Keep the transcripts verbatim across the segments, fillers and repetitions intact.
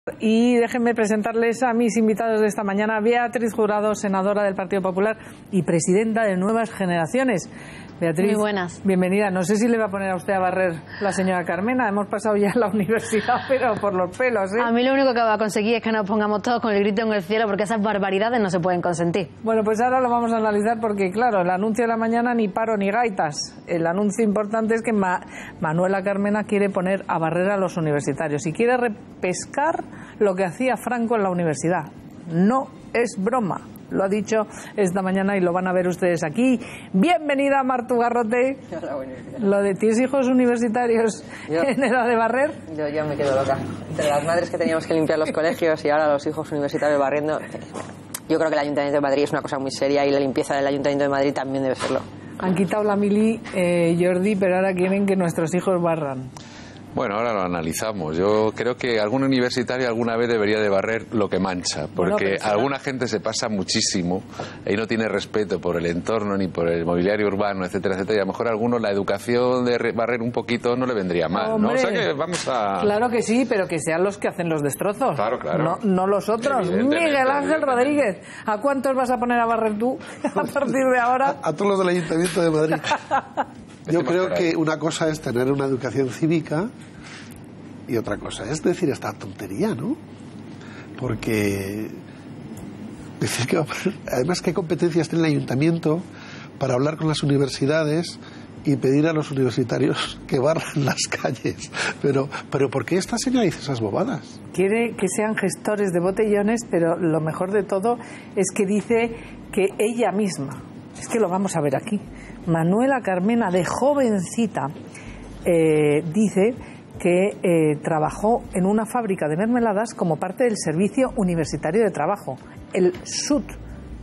Y déjenme presentarles a mis invitados de esta mañana. Beatriz Jurado, senadora del Partido Popular y presidenta de Nuevas Generaciones. Beatriz, muy buenas. Bienvenida. No sé si le va a poner a usted a barrer la señora Carmena. Hemos pasado ya la universidad, pero por los pelos, ¿eh? A mí lo único que va a conseguir es que nos pongamos todos con el grito en el cielo, porque esas barbaridades no se pueden consentir. Bueno, pues ahora lo vamos a analizar porque, claro, el anuncio de la mañana ni paro ni gaitas. El anuncio importante es que Ma Manuela Carmena quiere poner a barrer a los universitarios y quiere repescar lo que hacía Franco en la universidad. No es broma. Lo ha dicho esta mañana y lo van a ver ustedes aquí. Bienvenida, Martu Garrote. Hola, buenos días. Lo de ¿tienes hijos universitarios yo, en edad de barrer? Yo, yo me quedo loca. Entre las madres que teníamos que limpiar los colegios y ahora los hijos universitarios barriendo, yo creo que el Ayuntamiento de Madrid es una cosa muy seria y la limpieza del Ayuntamiento de Madrid también debe serlo. Han quitado la mili, eh, Jordi, pero ahora quieren que nuestros hijos barran. Bueno, ahora lo analizamos. Yo creo que algún universitario alguna vez debería de barrer lo que mancha, porque bueno, alguna gente se pasa muchísimo y no tiene respeto por el entorno ni por el mobiliario urbano, etcétera, etcétera. Y a lo mejor a algunos la educación de barrer un poquito no le vendría mal, Hombre, ¿no? O sea que vamos a... Claro que sí, pero que sean los que hacen los destrozos. Claro, claro. No, no los otros. Miguel Ángel Rodríguez, ¿a cuántos vas a poner a barrer tú a partir de ahora? A, a todos los del Ayuntamiento de Madrid. Yo creo que una cosa es tener una educación cívica y otra cosa es decir esta tontería, ¿no? Porque decir que además qué competencias tiene el Ayuntamiento para hablar con las universidades y pedir a los universitarios que barran las calles. Pero, pero ¿por qué esta señora dice esas bobadas? Quiere que sean gestores de botellones, pero lo mejor de todo es que dice que ella misma, es que lo vamos a ver aquí, Manuela Carmena, de jovencita, eh, dice que eh, trabajó en una fábrica de mermeladas como parte del Servicio Universitario de Trabajo, el S U T.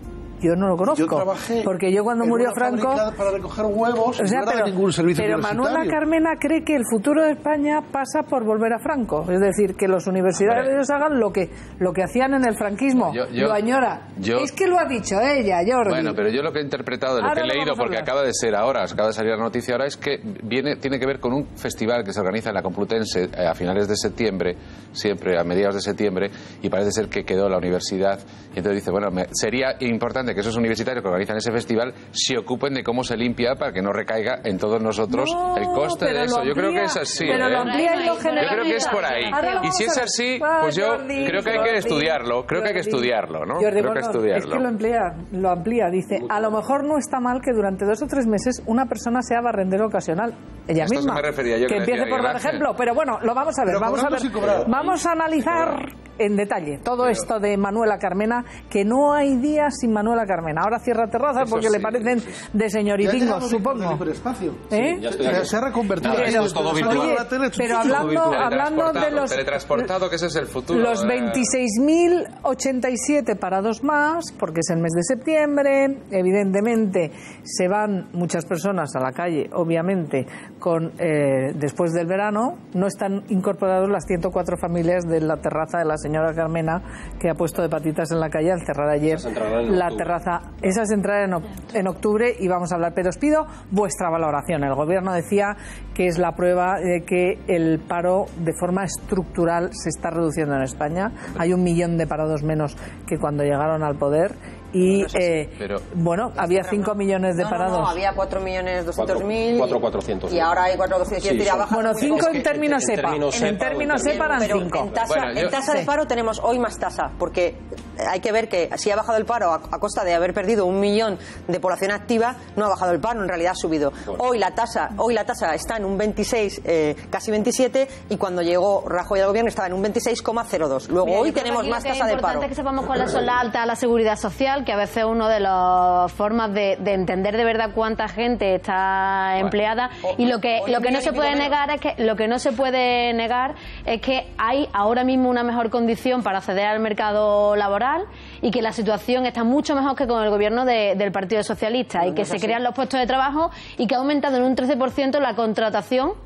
Yo no lo conozco, yo trabajé porque yo cuando en murió una Franco para recoger huevos, o sea, no era pero, ningún servicio pero universitario. Manuela Carmena cree que el futuro de España pasa por volver a Franco, es decir, que los universitarios hagan lo que lo que hacían en el franquismo. Yo, yo, lo añora. Yo, es que lo ha dicho ella, Jordi. Bueno, pero yo lo que he interpretado de lo ahora que he leído, porque acaba de ser ahora, acaba de salir la noticia ahora, es que viene tiene que ver con un festival que se organiza en la Complutense a finales de septiembre, siempre a mediados de septiembre, y parece ser que quedó la universidad. Y entonces dice, bueno, me, sería importante que esos universitarios que organizan ese festival se ocupen de cómo se limpia para que no recaiga en todos nosotros no, el coste de eso. Amplía, yo creo que es así. Pero ¿eh? lo amplía y lo yo creo que es por ahí. Y si es así, pues yo Jordi, creo que hay que estudiarlo. Creo Jordi, que hay que estudiarlo, ¿no? Jordi, creo que estudiarlo. Es que lo amplía, lo amplía. Dice, a lo mejor no está mal que durante dos o tres meses una persona sea barrendero ocasional. Ella Esto misma. Me refería yo que que empiece por dar ejemplo. Pero bueno, lo vamos a ver. Vamos a ver. Vamos a analizar en detalle todo esto de Manuela Carmena, que no hay días sin Manuela Carmena. Ahora cierra terrazas eso porque sí, le parecen sí. de señoritingos, supongo. ¿Eh? Sí, ya estoy ya se ha reconvertido. No, eso es todo virtual. Oye, pero hablando, hablando de los teletransportado, que ese es el futuro. Los veintiséis mil ochenta y siete parados más, porque es el mes de septiembre. Evidentemente se van muchas personas a la calle, obviamente, con eh, después del verano. No están incorporados las ciento cuatro familias de la terraza de la señora Carmena, que ha puesto de patitas en la calle al cerrar ayer la terraza. Esas entrarán en octubre y vamos a hablar, pero os pido vuestra valoración. El gobierno decía que es la prueba de que el paro de forma estructural se está reduciendo en España. Hay un millón de parados menos que cuando llegaron al poder. Y, eh, pero, bueno, había cinco millones de no, parados. No, no, había cuatro millones doscientos mil. cuatro cuatrocientos. Y ahora hay cuatro doscientos. Sí, bueno, cinco en términos SEPA. En términos SEPA eran cinco. En tasa, bueno, yo, en tasa sí. de paro tenemos hoy más tasa, porque hay que ver que si ha bajado el paro a, a costa de haber perdido un millón de población activa, no ha bajado el paro, en realidad ha subido. Bueno. Hoy la tasa hoy la tasa está en un veintiséis, eh, casi veintisiete, y cuando llegó Rajoy al gobierno estaba en un veintiséis coma cero dos. Luego Mira, hoy tenemos más tasa de paro. Es importante que sepamos cuáles son las altas a la seguridad social, que a veces uno de las formas de, de entender de verdad cuánta gente está bueno, empleada o, y lo que lo que no se puede negar es que lo que no se puede negar es que hay ahora mismo una mejor condición para acceder al mercado laboral y que la situación está mucho mejor que con el gobierno de, del Partido Socialista, y que se crean los puestos de trabajo y que ha aumentado en un trece por ciento la contratación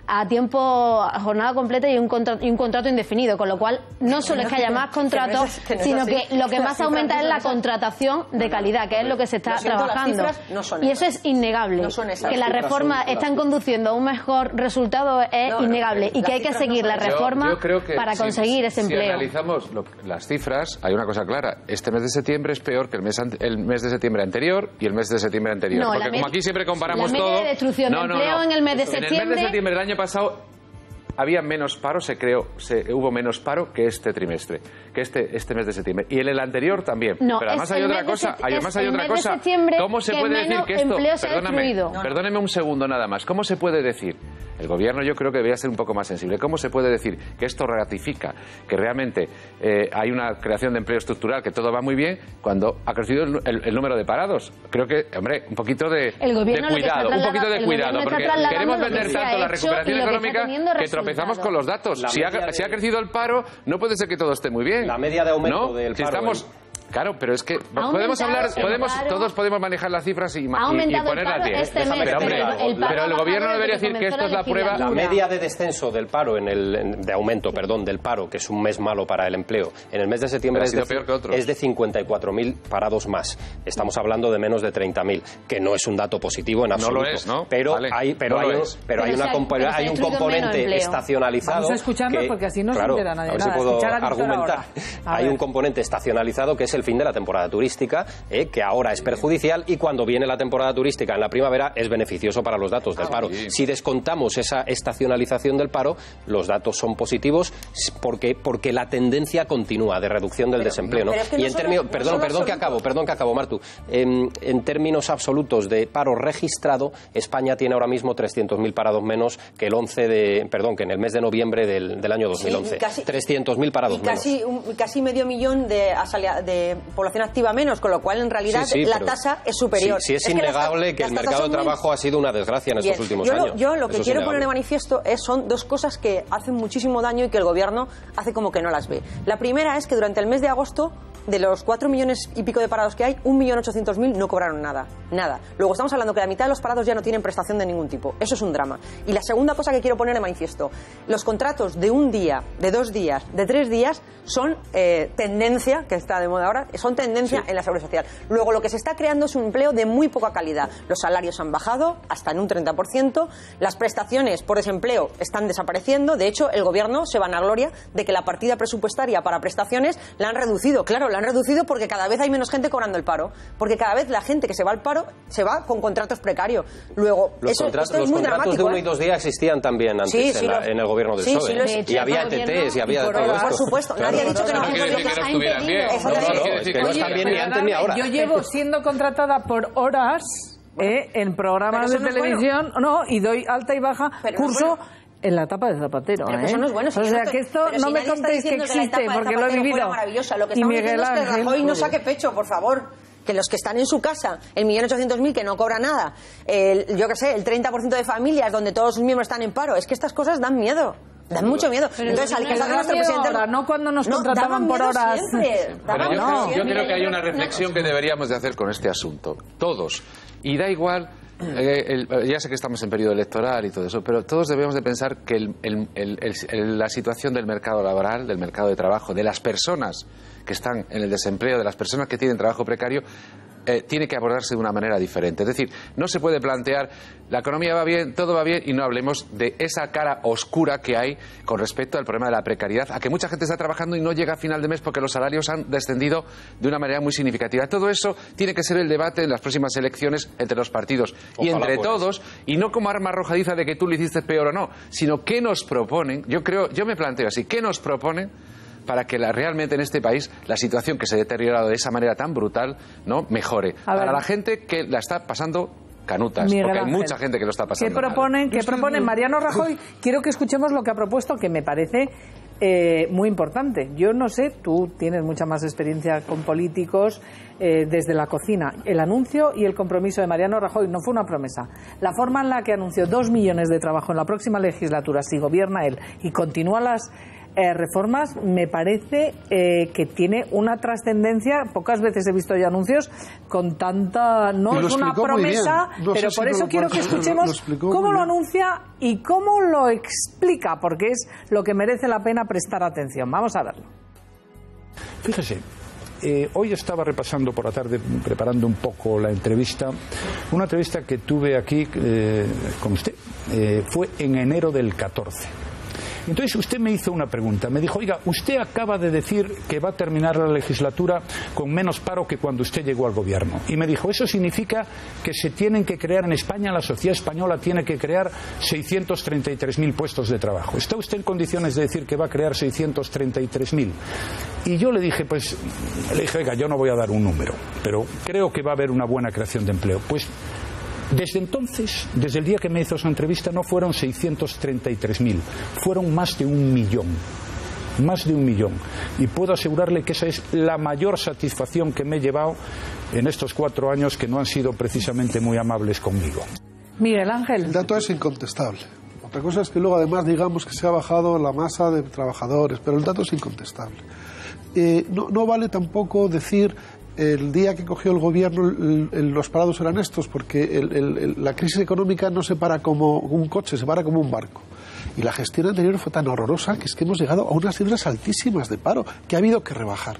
a tiempo, a jornada completa y un, contra, y un contrato indefinido, con lo cual no solo es que haya más contratos, que no es, que no es sino que lo que más aumenta es la contratación de calidad, que es lo que se está lo siento, trabajando. No son y eso es innegable. No son esas. Que las reformas están conduciendo a un mejor resultado es no, innegable y que hay que seguir la reforma yo, yo para si, conseguir ese empleo. Si analizamos lo, las cifras, hay una cosa clara. Este mes de septiembre es peor que el mes, el mes de septiembre anterior y el mes de septiembre anterior. No, porque como aquí siempre comparamos la todo... La de destrucción no, de no, empleo no. en el mes de septiembre... En el mes de septiembre del año pasado... había menos paro, se creó, se, hubo menos paro que este trimestre, que este, este mes de septiembre. Y en el anterior también. No, pero además hay otra cosa, además hay otra cosa. ¿Cómo se puede decir que esto, perdóname, perdóneme un segundo nada más, ¿cómo se puede decir? El gobierno yo creo que debería ser un poco más sensible. ¿Cómo se puede decir que esto ratifica que realmente eh, hay una creación de empleo estructural, que todo va muy bien, cuando ha crecido el, el, el número de parados? Creo que, hombre, un poquito de, de cuidado, un poquito de cuidado, porque queremos vender tanto la recuperación económica que tropezamos con los datos. Si ha, de... si ha crecido el paro, no puede ser que todo esté muy bien. La media de aumento ¿no? del si paro... Estamos... El... Claro, pero es que podemos hablar, podemos, todos podemos manejar las cifras y, y, y ponerlas bien. Este mes, pero, hombre, el pero el gobierno debería decir que esto es la prueba. La media de descenso del paro, en el, de aumento, perdón, del paro, que es un mes malo para el empleo, en el mes de septiembre es de, peor que otros. es de cincuenta y cuatro mil parados más. Estamos hablando de menos de treinta mil, que no es un dato positivo en absoluto. No lo es, ¿no? Pero vale. hay, pero no hay, un, pero hay, una pero hay un componente estacionalizado. Vamos a escucharlo que, porque así no claro, se entera nadie. A ver si nada. puedo Escuchar argumentar. Hay un componente estacionalizado que es el fin de la temporada turística, eh, que ahora es perjudicial, y cuando viene la temporada turística en la primavera es beneficioso para los datos del paro. Si descontamos esa estacionalización del paro, los datos son positivos porque, porque la tendencia continúa de reducción del pero, desempleo. ¿no? Es que y no en términos, no perdón, perdón que acabo, perdón que acabo, Martu. En, en términos absolutos de paro registrado, España tiene ahora mismo trescientos mil parados menos que el once de, perdón, que en el mes de noviembre del, del año dos mil once. Sí, trescientos mil parados y casi, menos. Un, casi medio millón de, de población activa menos, con lo cual en realidad sí, sí, la tasa es superior. Sí, sí es, es innegable que, las, que el mercado de trabajo muy... ha sido una desgracia en estos últimos yo años. Lo, yo lo que Eso quiero poner de manifiesto es, son dos cosas que hacen muchísimo daño y que el gobierno hace como que no las ve. La primera es que durante el mes de agosto, de los cuatro millones y pico de parados que hay, un millón ochocientos mil no cobraron nada. Nada. Luego estamos hablando que la mitad de los parados ya no tienen prestación de ningún tipo. Eso es un drama. Y la segunda cosa que quiero poner de manifiesto, los contratos de un día, de dos días, de tres días son eh, tendencia, que está de moda ahora, son tendencia sí. en la seguridad social. Luego lo que se está creando es un empleo de muy poca calidad. Los salarios han bajado hasta en un treinta por ciento, las prestaciones por desempleo están desapareciendo. De hecho, el gobierno se vanagloria de que la partida presupuestaria para prestaciones la han reducido. Claro, la han reducido porque cada vez hay menos gente cobrando el paro, porque cada vez la gente que se va al paro se va con contratos precarios. Luego, los eso, contratos, esto es los muy contratos dramático, de uno ¿eh? y dos días existían también antes sí, en, sí, la, los, en el gobierno del sí, P S O E. Sí, y había E T Ts y había de todo esto. Por supuesto, claro. Nadie ha dicho que no, no quiere decir que no estuvieran bien. No, no, no, es que no están bien ni antes ni ahora. Yo llevo siendo contratada por horas eh, en programas de televisión, no, y doy alta y baja curso en la etapa de Zapatero. Pero ¿eh? eso no es bueno. Si o sea, no que esto no si no me contéis que existe, porque lo he vivido. Maravillosa. Lo que y estamos Miguel diciendo es que Ángel, Rajoy no saque pecho, por favor. Que los que están en su casa, el millón ochocientos mil que no cobra nada, el, yo qué sé, el treinta por ciento de familias donde todos sus miembros están en paro, es que estas cosas dan miedo. Dan mucho miedo. Pero entonces, al que salga nuestro presidente... Ahora, no cuando nos no, contrataban por horas. Pero yo, no. yo creo que hay una reflexión que deberíamos de hacer con este asunto. Todos. Y da igual... Eh, el, ya sé que estamos en periodo electoral y todo eso, pero todos debemos de pensar que el, el, el, el, la situación del mercado laboral, del mercado de trabajo, de las personas que están en el desempleo, de las personas que tienen trabajo precario, eh, tiene que abordarse de una manera diferente. Es decir, no se puede plantear la economía va bien, todo va bien y no hablemos de esa cara oscura que hay con respecto al problema de la precariedad, a que mucha gente está trabajando y no llega a final de mes porque los salarios han descendido de una manera muy significativa. Todo eso tiene que ser el debate en las próximas elecciones entre los partidos y entre pues. todos, y no como arma arrojadiza de que tú lo hiciste peor o no, sino qué nos proponen. Yo creo, yo me planteo así, ¿qué nos proponen para que la, realmente en este país la situación que se ha deteriorado de esa manera tan brutal no mejore? Para la gente que la está pasando canutas, Miguel porque hay Ángel. mucha gente que lo está pasando ¿Qué proponen, ¿qué proponen Mariano Rajoy? Quiero que escuchemos lo que ha propuesto, que me parece eh, muy importante. Yo no sé, tú tienes mucha más experiencia con políticos eh, desde la cocina. El anuncio y el compromiso de Mariano Rajoy no fue una promesa. La forma en la que anunció dos millones de trabajo en la próxima legislatura, si gobierna él y continúa las eh, reformas me parece eh, que tiene una trascendencia. Pocas veces he visto ya anuncios con tanta... No es una promesa, no pero por eso quiero que escuchemos cómo lo anuncia y cómo lo explica, porque es lo que merece la pena prestar atención. Vamos a verlo. Fíjese, eh, hoy estaba repasando por la tarde, preparando un poco la entrevista, una entrevista que tuve aquí eh, con usted, eh, fue en enero del catorce. Entonces usted me hizo una pregunta, me dijo, oiga, usted acaba de decir que va a terminar la legislatura con menos paro que cuando usted llegó al gobierno. Y me dijo, eso significa que se tienen que crear en España, la sociedad española tiene que crear seiscientos treinta y tres mil puestos de trabajo. ¿Está usted en condiciones de decir que va a crear seiscientos treinta y tres mil? Y yo le dije, pues, le dije, oiga, yo no voy a dar un número, pero creo que va a haber una buena creación de empleo. Pues, desde entonces, desde el día que me hizo esa entrevista, no fueron seiscientos treinta y tres mil, fueron más de un millón. Más de un millón. Y puedo asegurarle que esa es la mayor satisfacción que me he llevado en estos cuatro años que no han sido precisamente muy amables conmigo. Miguel Ángel. El dato es incontestable. Otra cosa es que luego además digamos que se ha bajado la masa de trabajadores, pero el dato es incontestable. Eh, no, no vale tampoco decir... El día que cogió el gobierno el, el, los parados eran estos, porque el, el, el, la crisis económica no se para como un coche, se para como un barco. Y la gestión anterior fue tan horrorosa que es que hemos llegado a unas cifras altísimas de paro que ha habido que rebajar.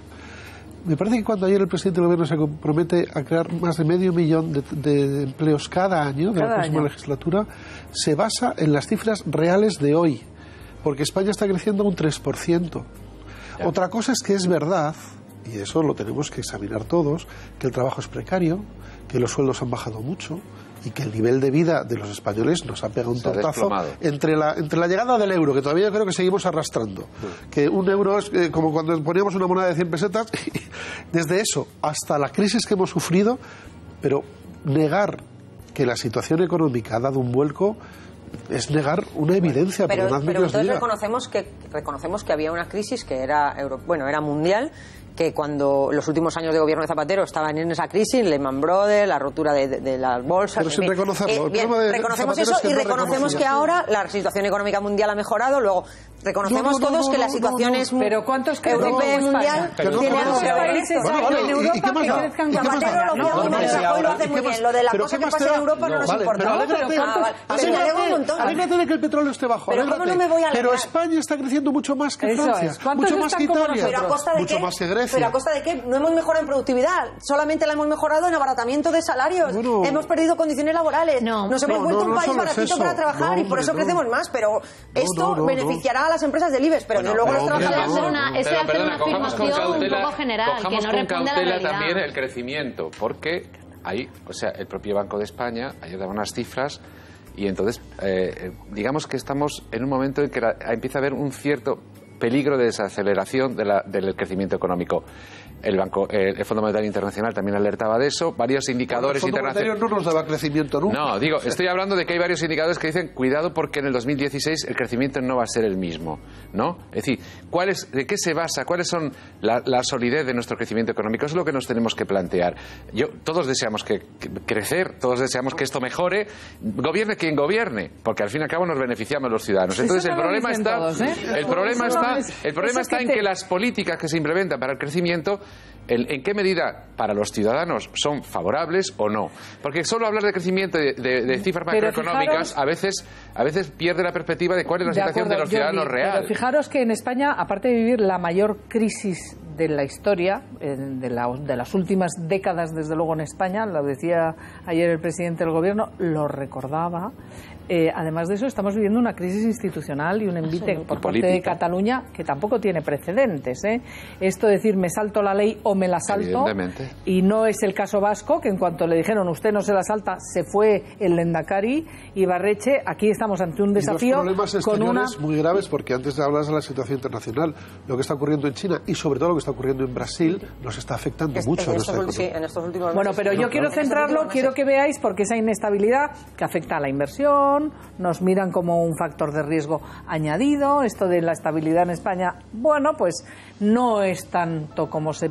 Me parece que cuando ayer el presidente del gobierno se compromete a crear más de medio millón de, de empleos cada año de cada la próxima año. legislatura, se basa en las cifras reales de hoy, porque España está creciendo un tres por ciento. Ya. Otra cosa es que es verdad, y eso lo tenemos que examinar todos, que el trabajo es precario, que los sueldos han bajado mucho y que el nivel de vida de los españoles nos ha pegado un tortazo entre la, entre la llegada del euro, que todavía yo creo que seguimos arrastrando, sí. que un euro es eh, como cuando poníamos una moneda de cien pesetas, desde eso hasta la crisis que hemos sufrido, pero negar que la situación económica ha dado un vuelco es negar una evidencia. Pero, pero, pero entonces reconocemos que, reconocemos que había una crisis que era, euro, bueno, era mundial, que cuando los últimos años de gobierno de Zapatero estaban en esa crisis, Lehman Brothers, la rotura de, de, de las bolsas... Pero sin bien, reconocerlo. Eh, bien, reconocemos eso y reconocemos que ahora la situación económica mundial ha mejorado, luego reconocemos no, no, no, todos no, que no, la situación no, no, es... Pero ¿cuántos europea y mundial tiene otros países en Europa que crezcan? Zapatero lo lo hace muy bien, lo de la cosa que pasa en Europa no nos importa. Pero me alegro un montón. Alégrate de que el petróleo esté bajo, pero España está creciendo mucho más que Francia, mucho más que Italia, mucho más que Grecia. Pero a costa de que no hemos mejorado en productividad, solamente la hemos mejorado en abaratamiento de salarios, bueno, hemos perdido condiciones laborales, no, nos hemos no, vuelto no, no un país baratito para trabajar no, y por eso no. crecemos más, pero esto no, no, no, beneficiará no. a las empresas del IBEX, pero bueno, luego los trabajadores... Eso es hacer una afirmación un poco general, que no responde a la realidad. También el crecimiento, porque ahí, o sea, el propio Banco de España ayer daba unas cifras y entonces eh, digamos que estamos en un momento en que la, empieza a haber un cierto peligro de desaceleración de la, del crecimiento económico. El Banco, el Fondo Monetario Internacional también alertaba de eso. Varios indicadores internacionales. El Fondo Monetario no nos daba crecimiento nunca. No, digo, estoy hablando de que hay varios indicadores que dicen cuidado porque en el dos mil dieciséis el crecimiento no va a ser el mismo, ¿no? Es decir, ¿cuál es, ¿de qué se basa? ¿Cuáles son la, la solidez de nuestro crecimiento económico? Eso es lo que nos tenemos que plantear. Yo, todos deseamos que, que crecer, todos deseamos que esto mejore, gobierne quien gobierne, porque al fin y al cabo nos beneficiamos los ciudadanos. Entonces el problema está, todos, ¿eh? el problema está, el problema está en que las políticas que se implementan para el crecimiento, el, en qué medida para los ciudadanos son favorables o no. Porque solo hablar de crecimiento de, de, de cifras macroeconómicas fijaros, a veces a veces pierde la perspectiva de cuál es la de situación acuerdo, de los ciudadanos Jordi, real. Pero fijaros que en España, aparte de vivir la mayor crisis de la historia, de, la, de las últimas décadas, desde luego en España, lo decía ayer el presidente del gobierno, lo recordaba. Eh, además de eso, estamos viviendo una crisis institucional y un envite por parte de Cataluña que tampoco tiene precedentes, ¿eh? Esto de decir me salto la ley o me la salto, y no es el caso vasco, que en cuanto le dijeron usted no se la salta, se fue el Lehendakari Ibarretxe. Aquí estamos ante un desafío y los problemas con una... muy graves, porque antes hablas de la situación internacional, lo que está ocurriendo en China y sobre todo lo que está ocurriendo en Brasil nos está afectando es, mucho en, en, estos, sí, en estos últimos meses. Bueno, pero yo no, quiero centrarlo, quiero que veáis porque esa inestabilidad que afecta a la inversión, nos miran como un factor de riesgo añadido. Esto de la estabilidad en España, bueno, pues no es tanto como se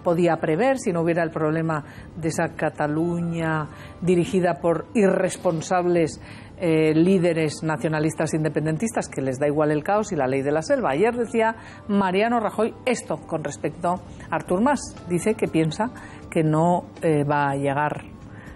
podía prever si no hubiera el problema de esa Cataluña dirigida por irresponsables eh, líderes nacionalistas independentistas que les da igual el caos y la ley de la selva. Ayer decía Mariano Rajoy esto con respecto a Artur Mas. Dice que piensa que no eh, va a llegar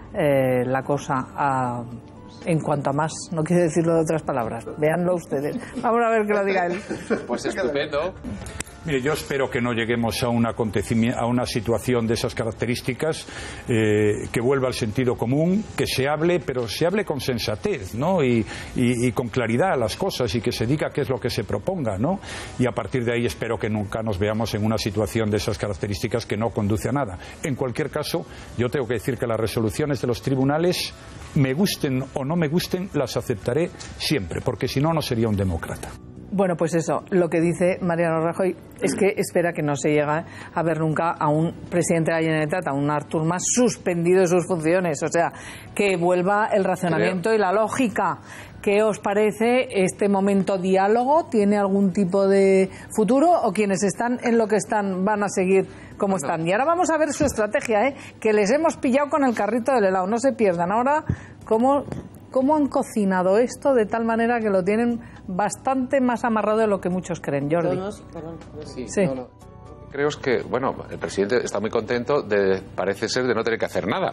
eh, la cosa a... En cuanto a más, no quiere decirlo de otras palabras. Véanlo ustedes. Vamos a ver que lo diga él. Pues estupendo. Mire, yo espero que no lleguemos a un acontecimiento, a una situación de esas características, eh, que vuelva al sentido común, que se hable, pero se hable con sensatez, ¿no? Y, y, y con claridad a las cosas y que se diga qué es lo que se proponga, ¿no? Y a partir de ahí espero que nunca nos veamos en una situación de esas características que no conduce a nada. En cualquier caso, yo tengo que decir que las resoluciones de los tribunales, me gusten o no me gusten, las aceptaré siempre, porque si no, no sería un demócrata. Bueno, pues eso, lo que dice Mariano Rajoy es que espera que no se llegue a ver nunca a un presidente de la Generalitat, a un Artur Mas suspendido de sus funciones, o sea, que vuelva el razonamiento y la lógica. ¿Qué os parece este momento diálogo? ¿Tiene algún tipo de futuro o quienes están en lo que están van a seguir como bueno. están? Y ahora vamos a ver su estrategia, ¿eh? Que les hemos pillado con el carrito del helado, no se pierdan. Ahora, ¿cómo... ¿Cómo han cocinado esto de tal manera que lo tienen bastante más amarrado de lo que muchos creen? Jordi. Sí, sí. No, no. Creo que, bueno, el presidente está muy contento, de, parece ser, de no tener que hacer nada.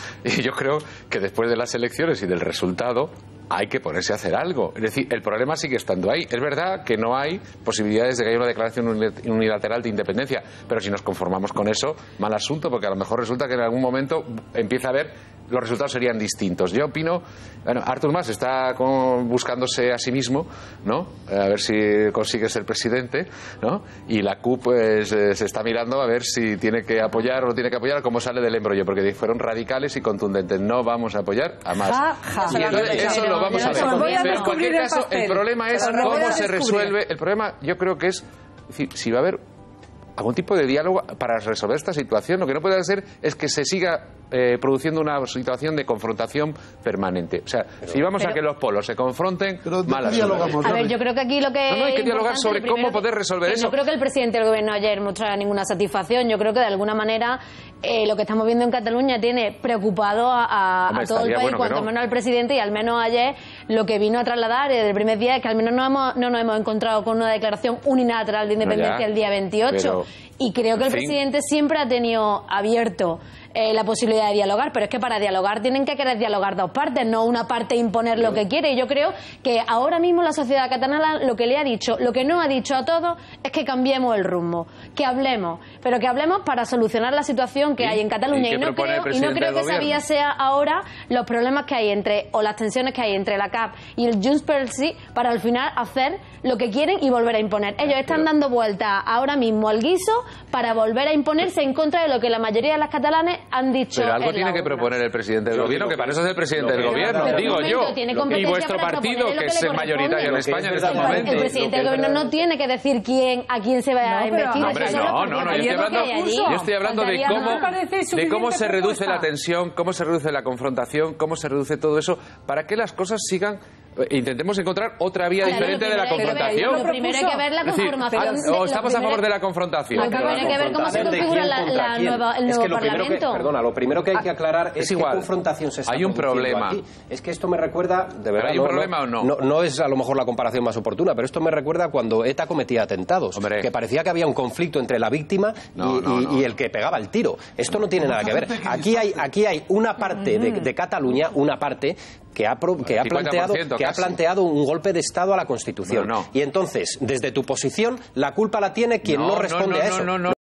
Y yo creo que después de las elecciones y del resultado hay que ponerse a hacer algo. Es decir, el problema sigue estando ahí. Es verdad que no hay posibilidades de que haya una declaración unilateral de independencia, pero si nos conformamos con eso, mal asunto, porque a lo mejor resulta que en algún momento empieza a haber los resultados serían distintos. Yo opino, bueno, Artur Mas está con, buscándose a sí mismo, ¿no? A ver si consigue ser presidente, ¿no? Y la C U P pues eh, se está mirando a ver si tiene que apoyar o no tiene que apoyar, cómo sale del embrollo, porque fueron radicales y contundentes. No vamos a apoyar a Mas. Ja, ja. Y entonces, eso lo vamos a ver. Pero en cualquier caso, el problema es cómo se resuelve. El problema, yo creo que es, es decir, si va a haber algún tipo de diálogo para resolver esta situación. Lo que no puede ser es que se siga eh, produciendo una situación de confrontación permanente. O sea, pero, si vamos pero, a que los polos se confronten, malas dialogamos. A ver, yo creo que aquí lo que no, no hay que dialogar sobre cómo poder resolver eso. Yo creo que el presidente del gobierno ayer mostraba ninguna satisfacción. Yo creo que de alguna manera eh, lo que estamos viendo en Cataluña tiene preocupado a, a, Hombre, a todo el país, bueno cuanto no. menos al presidente, y al menos ayer lo que vino a trasladar desde el primer día es que al menos no, hemos, no nos hemos encontrado con una declaración unilateral de independencia no, ya, el día veintiocho. Pero, y creo que el fin. presidente siempre ha tenido abierto eh, la posibilidad de dialogar, pero es que para dialogar tienen que querer dialogar dos partes, no una parte imponer lo que quiere. Y yo creo que ahora mismo la sociedad catalana lo que le ha dicho, lo que no ha dicho a todos es que cambiemos el rumbo, que hablemos, pero que hablemos para solucionar la situación que ¿Y? hay en Cataluña. Y, y no creo, y no creo que esa vía sea ahora los problemas que hay entre, o las tensiones que hay entre la C A P y el Junts pel Sí, para al final hacer lo que quieren y volver a imponer. Ellos están dando vuelta ahora mismo al guiso para volver a imponerse en contra de lo que la mayoría de las catalanes han dicho. Pero algo tiene que proponer el presidente del gobierno, que para eso es el presidente del gobierno, digo yo. Y vuestro partido, que es el mayoritario en España en estos momentos. El presidente del gobierno no tiene que decir quién a quién se va a investir. No, no, no, yo estoy hablando, yo estoy hablando de cómo, de cómo se reduce la tensión, cómo se reduce la confrontación, cómo se reduce todo eso, para que las cosas sigan. Intentemos encontrar otra vía claro, diferente de la confrontación. Lo primero hay que ver la conformación. Es decir, o estamos a favor de la confrontación. Lo primero hay que ver cómo se configura la, la nueva, el nuevo es que lo Parlamento. Que, perdona, lo primero que hay que aclarar es, es igual. qué confrontación se está Hay un problema. Aquí. Es que esto me recuerda, de verdad. ¿Hay un no, problema no, o no? no? No es a lo mejor la comparación más oportuna, pero esto me recuerda cuando ETA cometía atentados. Hombre. Que parecía que había un conflicto entre la víctima no, y, no, y, no. y el que pegaba el tiro. Esto no tiene nada que ver. Aquí hay, aquí hay una parte de, de Cataluña, una parte que ha, pro, que ha planteado que ha planteado un golpe de Estado a la Constitución. Bueno, no. Y entonces, desde tu posición, la culpa la tiene quien no, no responde no, no, a eso. No, no, no.